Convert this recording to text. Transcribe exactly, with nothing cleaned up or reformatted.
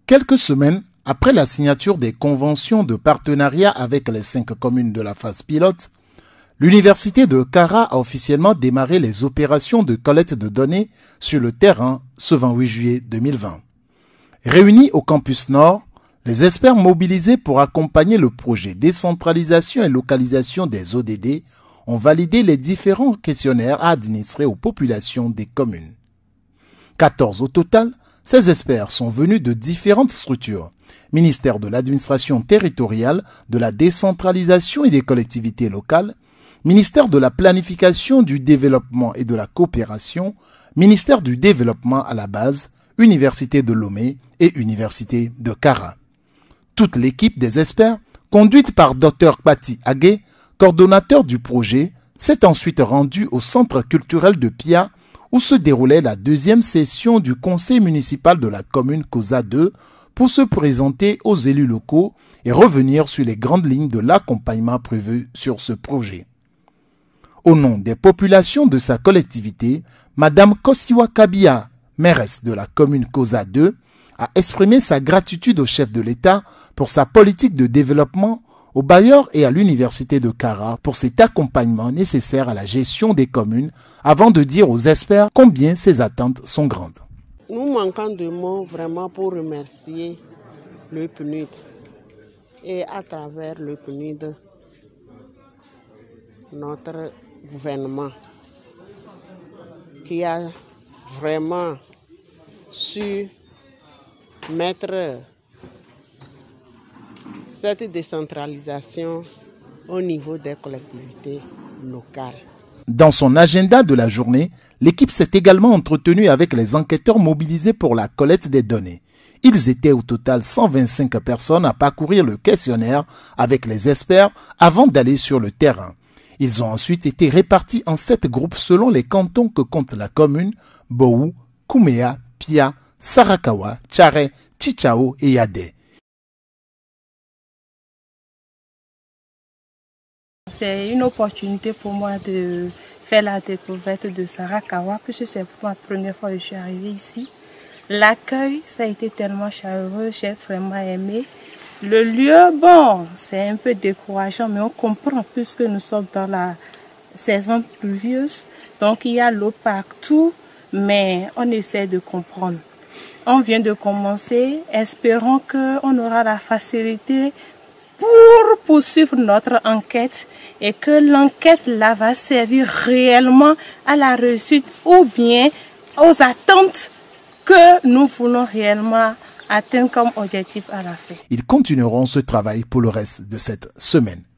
Quelques semaines après la signature des conventions de partenariat avec les cinq communes de la phase pilote, l'Université de Kara a officiellement démarré les opérations de collecte de données sur le terrain ce vingt-huit juillet deux mille vingt. Réunis au campus Nord, les experts mobilisés pour accompagner le projet décentralisation et localisation des O D D ont validé les différents questionnaires à administrer aux populations des communes. quatorze au total, ces experts sont venus de différentes structures, ministère de l'administration territoriale, de la décentralisation et des collectivités locales, ministère de la planification, du développement et de la coopération, ministère du développement à la base, Université de Lomé et Université de Kara. Toute l'équipe des experts, conduite par Docteur Pati Agé, coordonnateur du projet, s'est ensuite rendue au centre culturel de Pia, où se déroulait la deuxième session du conseil municipal de la commune Koza deux pour se présenter aux élus locaux et revenir sur les grandes lignes de l'accompagnement prévu sur ce projet. Au nom des populations de sa collectivité, Madame Kosiwa Kabia, mairesse de la commune Koza deux, a exprimé sa gratitude au chef de l'État pour sa politique de développement, aux bailleurs et à l'Université de Kara pour cet accompagnement nécessaire à la gestion des communes, avant de dire aux experts combien ses attentes sont grandes. Nous manquons de mots vraiment pour remercier le P N U D et à travers le P N U D, notre gouvernement qui a vraiment su mettre cette décentralisation au niveau des collectivités locales. Dans son agenda de la journée, l'équipe s'est également entretenue avec les enquêteurs mobilisés pour la collecte des données. Ils étaient au total cent vingt-cinq personnes à parcourir le questionnaire avec les experts avant d'aller sur le terrain. Ils ont ensuite été répartis en sept groupes selon les cantons que compte la commune: Bou, Kouméa, Pia, Sarakawa, Tchare, Chichao et Yadé. C'est une opportunité pour moi de faire la découverte de Sarakawa, puisque c'est ma première fois que je suis arrivée ici. L'accueil, ça a été tellement chaleureux, j'ai vraiment aimé. Le lieu, bon, c'est un peu décourageant, mais on comprend puisque nous sommes dans la saison pluvieuse. Donc il y a l'eau partout, mais on essaie de comprendre. On vient de commencer, espérons qu'on aura la facilité pour poursuivre notre enquête et que l'enquête là va servir réellement à la réussite ou bien aux attentes que nous voulons réellement atteindre comme objectif à la fin. Ils continueront ce travail pour le reste de cette semaine.